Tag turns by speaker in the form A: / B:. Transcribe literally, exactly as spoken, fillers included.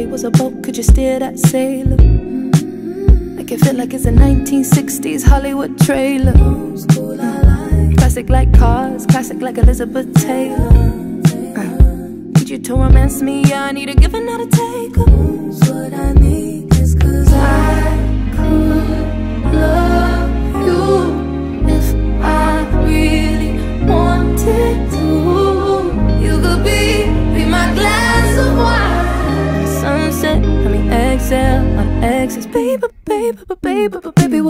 A: body was a boat, could you steer that sailor? Make it feel like it's a nineteen sixties Hollywood trailer. Classic like cars, classic like Elizabeth Taylor. uh, Need you to romance me, yeah, I need a give and not a take. What I need is cause I could love you if I really wanted to. You could be, be my glass of wine. Sunset, I mean exhale, on exes. Baby, baby, baby, baby,